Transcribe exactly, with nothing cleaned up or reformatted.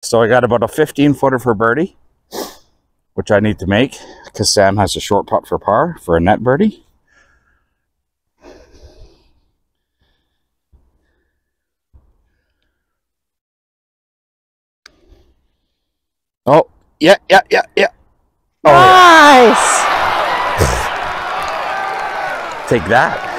So I got about a fifteen footer for birdie, which I need to make because Sam has a short putt for par for a net birdie. Oh, yeah, yeah, yeah, yeah. Oh, nice. Yeah. Take that.